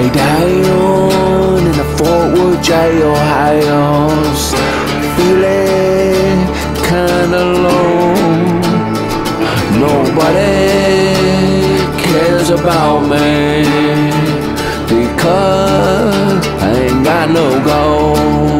Lay down in the Fort Worth jailhouse, feeling kinda low. Nobody cares about me because I ain't got no gold.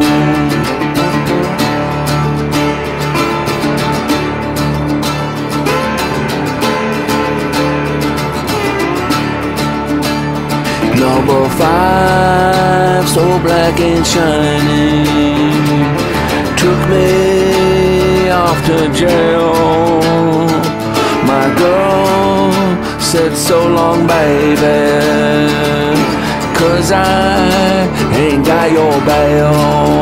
Number 5, so black and shining, took me off to jail. My girl said so long, baby, 'cause I ain't got your bail.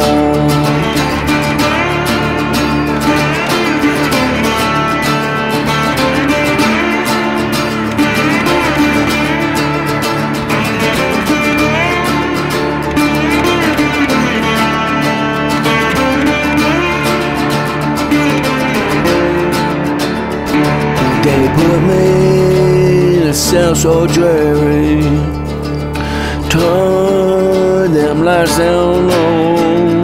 They put me in a cell so dreary, turned them lights down low,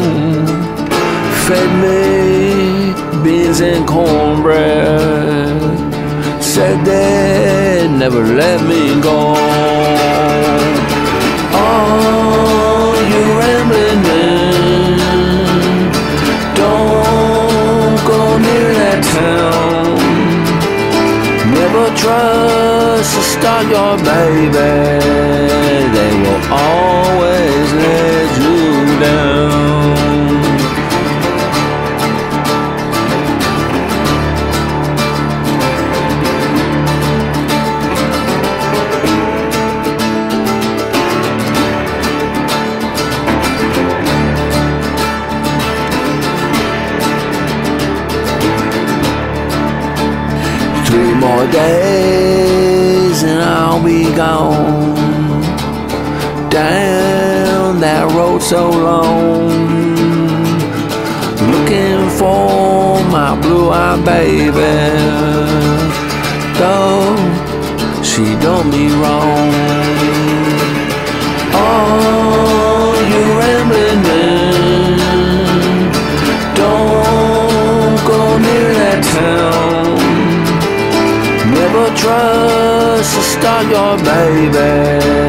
fed me beans and cornbread, said they'd never let me go. Oh, you rambling man, don't go near that town. Never trust a stalker, baby. They will always let you down. 3 more days and I'll be gone, down that road so long, looking for my blue-eyed baby, though she done me wrong. Oh, you rambling man, don't go near that town. Never trust a stalker, baby.